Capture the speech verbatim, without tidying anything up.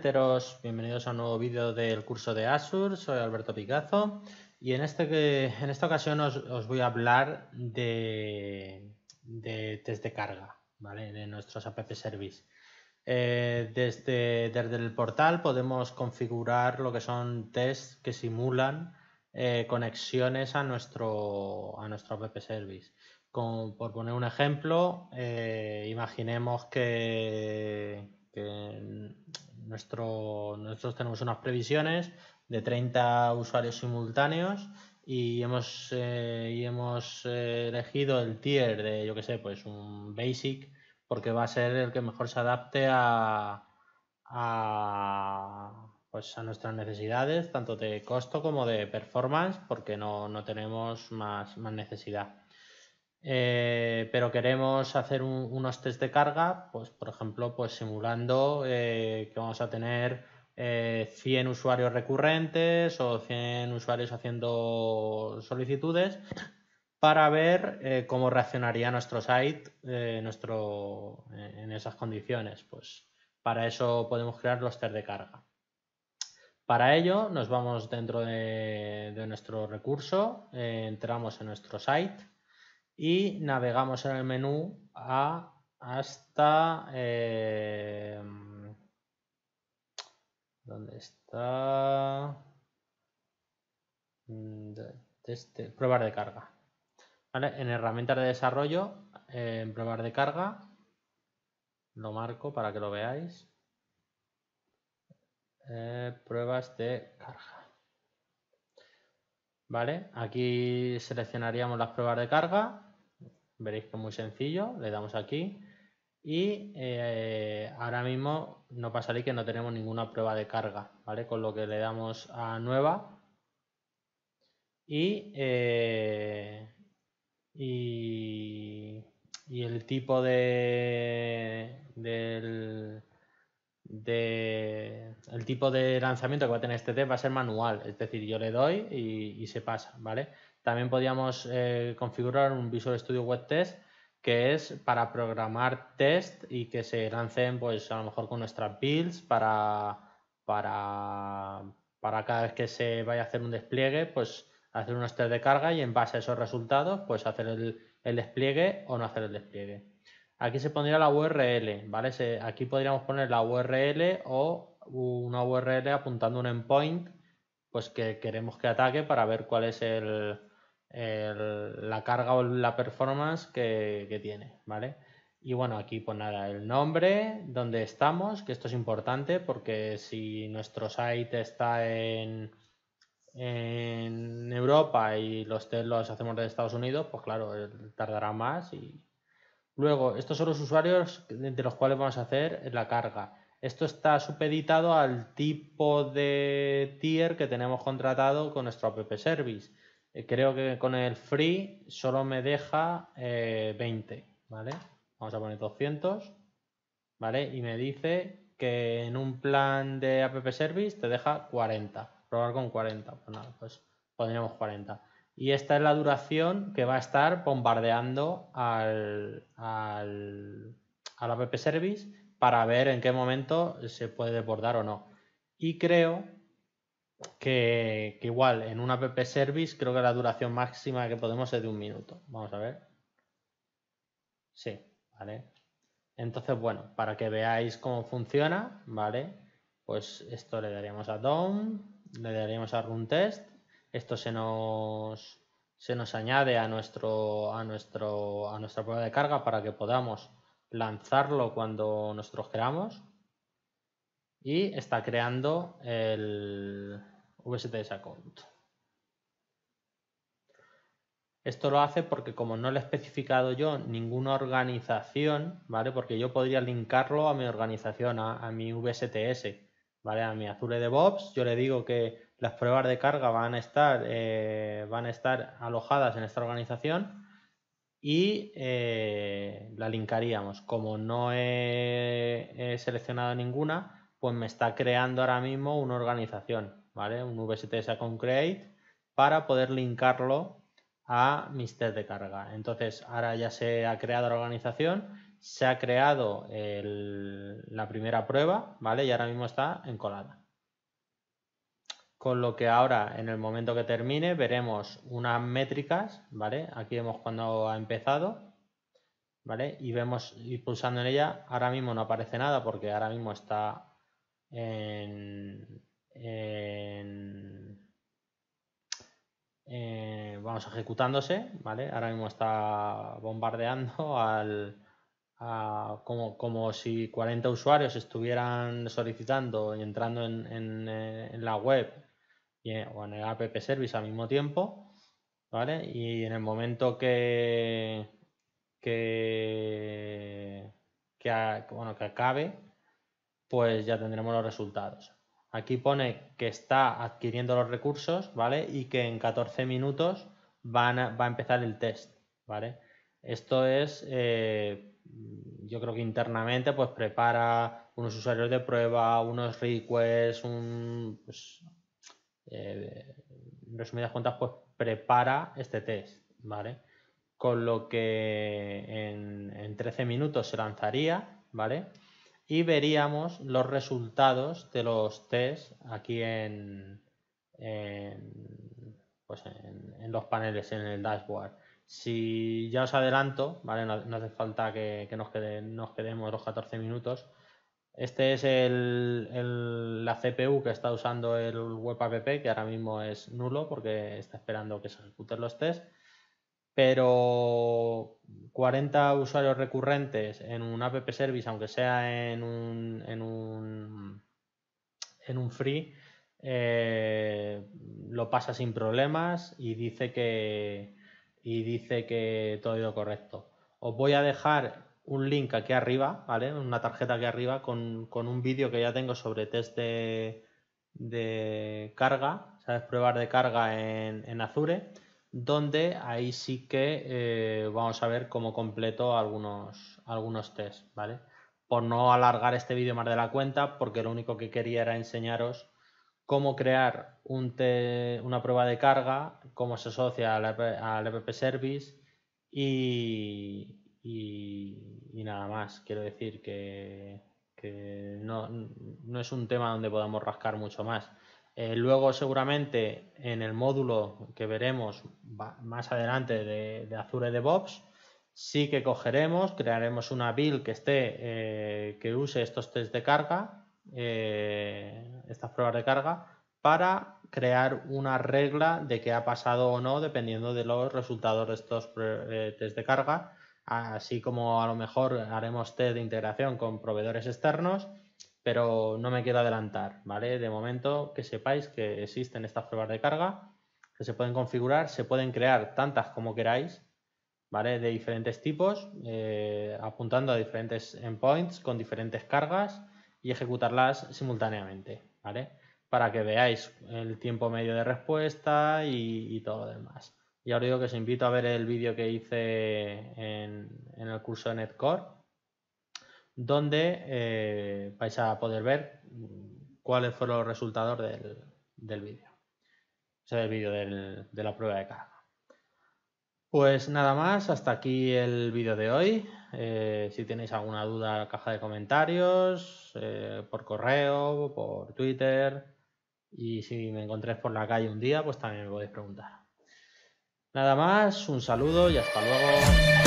Meteros, bienvenidos a un nuevo vídeo del curso de Azure. Soy Alberto Picazo y en, este, en esta ocasión os, os voy a hablar de, de test de carga, ¿vale? De nuestros app service. Eh, desde, desde el portal podemos configurar lo que son tests que simulan eh, conexiones a nuestro, a nuestro app service. Como, por poner un ejemplo, eh, imaginemos que, que nuestro, nosotros tenemos unas previsiones de treinta usuarios simultáneos y hemos, eh, y hemos eh, elegido el tier de, yo que sé, pues un basic, porque va a ser el que mejor se adapte a, a, pues a nuestras necesidades, tanto de costo como de performance, porque no, no tenemos más, más necesidad. Eh, pero queremos hacer un, unos test de carga, pues por ejemplo, pues simulando eh, que vamos a tener eh, cien usuarios recurrentes o cien usuarios haciendo solicitudes para ver eh, cómo reaccionaría nuestro site eh, nuestro, eh, en esas condiciones. Pues para eso podemos crear los test de carga. Para ello nos vamos dentro de, de nuestro recurso, eh, entramos en nuestro site y navegamos en el menú a, hasta eh, ¿dónde está? De, de este, pruebas de carga. ¿Vale? En herramientas de desarrollo, eh, en pruebas de carga, lo marco para que lo veáis. Eh, pruebas de carga. ¿Vale? Aquí seleccionaríamos las pruebas de carga. Veréis que es muy sencillo. Le damos aquí. Y eh, ahora mismo no pasaría que no tenemos ninguna prueba de carga, ¿vale? Con lo que le damos a nueva y, eh, y, y el tipo de, del, de el tipo de lanzamiento que va a tener este test va a ser manual, es decir, yo le doy y, y se pasa, ¿vale? También podríamos eh, configurar un Visual Studio Web Test que es para programar test y que se lancen, pues a lo mejor con nuestras builds para, para, para cada vez que se vaya a hacer un despliegue, pues hacer unos test de carga y en base a esos resultados, pues hacer el, el despliegue o no hacer el despliegue. Aquí se pondría la U R L, ¿vale? Se, aquí podríamos poner la U R L o una U R L apuntando un endpoint, pues que queremos que ataque para ver cuál es el, el, la carga o la performance que, que tiene, ¿vale? Y bueno, aquí pues nada, el nombre, donde estamos, que esto es importante porque si nuestro site está en, en Europa y los test los hacemos de Estados Unidos, pues claro, tardará más y... Luego, estos son los usuarios de los cuales vamos a hacer la carga. Esto está supeditado al tipo de tier que tenemos contratado con nuestro app service. Eh, creo que con el free solo me deja eh, veinte, ¿vale? Vamos a poner doscientos, ¿vale? Y me dice que en un plan de app service te deja cuarenta. Probar con cuarenta. Pues nada, pues pondríamos cuarenta. Y esta es la duración que va a estar bombardeando al, al, al app service para ver en qué momento se puede desbordar o no. Y creo que, que igual en un app service creo que la duración máxima que podemos es de un minuto. Vamos a ver. Sí, ¿vale? Entonces, bueno, para que veáis cómo funciona, ¿vale? Pues esto le daríamos a Done, le daríamos a Run Test. Esto se nos, se nos añade a, nuestro, a, nuestro, a nuestra prueba de carga para que podamos lanzarlo cuando nosotros queramos. Y está creando el V S T S account. Esto lo hace porque como no le he especificado yo ninguna organización, ¿vale? Porque yo podría linkarlo a mi organización, a, a mi V S T S, ¿vale? A mi Azure DevOps, yo le digo que las pruebas de carga van a estar, eh, van a estar alojadas en esta organización y eh, la linkaríamos. Como no he, he seleccionado ninguna, pues me está creando ahora mismo una organización, ¿vale? Un V S T S account create para poder linkarlo a mis test de carga. Entonces ahora ya se ha creado la organización, se ha creado el, la primera prueba, ¿vale? Y ahora mismo está encolada. Con lo que ahora, en el momento que termine, veremos unas métricas, ¿vale? Aquí vemos cuando ha empezado, ¿vale? Y vemos, y pulsando en ella, ahora mismo no aparece nada porque ahora mismo está en, en eh, vamos, ejecutándose, ¿vale? Ahora mismo está bombardeando al, a, como, como si cuarenta usuarios estuvieran solicitando y entrando en, en, en la web y, o en el app service al mismo tiempo, ¿vale? Y en el momento que, que, que, a, bueno, que acabe, pues ya tendremos los resultados. Aquí pone que está adquiriendo los recursos, ¿vale? Y que en catorce minutos van a, va a empezar el test, ¿vale? Esto es, eh, yo creo que internamente, pues prepara unos usuarios de prueba, unos requests, un, pues, eh, en resumidas cuentas, pues prepara este test, ¿vale? Con lo que en, en trece minutos se lanzaría, ¿vale? Y veríamos los resultados de los test aquí en, en, pues en, en los paneles, en el dashboard. Si ya os adelanto, ¿vale? No, no hace falta que, que nos, quede, nos quedemos los catorce minutos. Este es el, el, la C P U que está usando el web app, que ahora mismo es nulo porque está esperando que se ejecuten los tests. Pero cuarenta usuarios recurrentes en un app service, aunque sea en un, en un, en un free, eh, lo pasa sin problemas y dice que, y dice que todo ha ido correcto. Os voy a dejar un link aquí arriba, ¿vale? Una tarjeta aquí arriba con, con un vídeo que ya tengo sobre test de, de carga, ¿sabes? Pruebas de carga en, en Azure, donde ahí sí que eh, vamos a ver cómo completo algunos, algunos tests, ¿vale? Por no alargar este vídeo más de la cuenta, porque lo único que quería era enseñaros cómo crear un te, una prueba de carga, cómo se asocia al, al app service y, y, y nada más. Quiero decir que, que no, no es un tema donde podamos rascar mucho más. Eh, luego seguramente en el módulo que veremos más adelante de, de Azure DevOps, sí que cogeremos, crearemos una build que esté, eh, que use estos test de carga, eh, estas pruebas de carga, para crear una regla de qué ha pasado o no dependiendo de los resultados de estos eh, test de carga, así como a lo mejor haremos test de integración con proveedores externos, pero no me quiero adelantar, ¿vale? De momento que sepáis que existen estas pruebas de carga, que se pueden configurar, se pueden crear tantas como queráis, ¿vale? De diferentes tipos, eh, apuntando a diferentes endpoints con diferentes cargas y ejecutarlas simultáneamente, ¿vale? Para que veáis el tiempo medio de respuesta y, y todo lo demás. Y ahora digo que os invito a ver el vídeo que hice en, en el curso de Netcore, donde eh, vais a poder ver cuáles fueron los resultados del, del vídeo. O sea, del vídeo de la prueba de carga. Pues nada más, hasta aquí el vídeo de hoy. Eh, si tenéis alguna duda, la caja de comentarios, eh, por correo, por Twitter. Y si me encontréis por la calle un día, pues también me podéis preguntar. Nada más, un saludo y hasta luego.